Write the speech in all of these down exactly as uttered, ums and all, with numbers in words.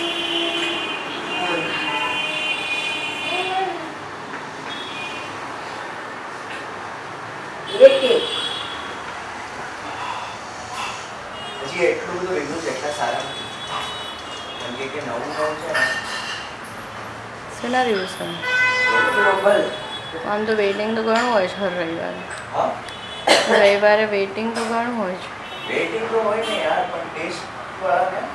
હજી એટલું બધું રિવ્યુ એટલા સારા નથી કે નવું નવું છે ને શેના રિવ્યુ છે આમ તો વેઇટિંગ તો ઘણું હોય છે હર રવિવારે હા રવિવારે વેઇટિંગ તો ઘણું હોય છે વેઇટિંગ તો હોય ને યાર પણ ટેસ્ટ વાળા ને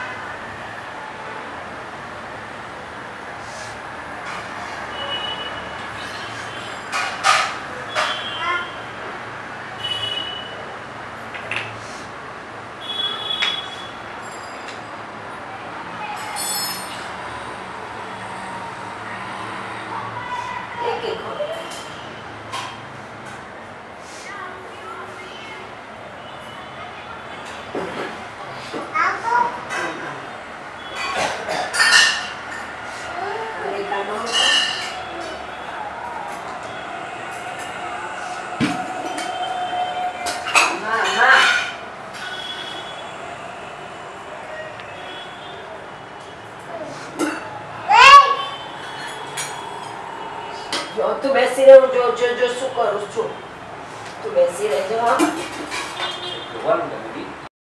તું બેસી રહે જો જો જો શું કરું છું તું બેસી રહેજો હા જોવાનું